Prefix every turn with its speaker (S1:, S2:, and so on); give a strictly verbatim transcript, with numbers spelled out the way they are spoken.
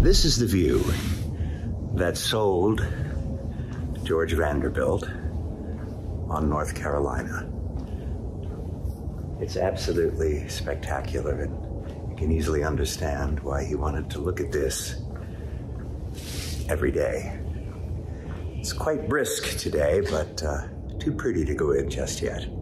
S1: This is the view that sold George Vanderbilt on North Carolina. It's absolutely spectacular, and you can easily understand why he wanted to look at this every day. It's quite brisk today, but uh, too pretty to go in just yet.